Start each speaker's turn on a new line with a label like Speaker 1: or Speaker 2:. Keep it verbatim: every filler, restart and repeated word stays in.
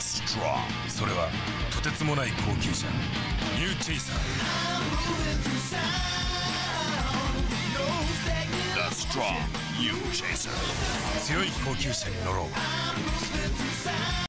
Speaker 1: Strong それはとてつもない高級車ニューチェイサー The Strong New Chaser 強い高級車に乗ろう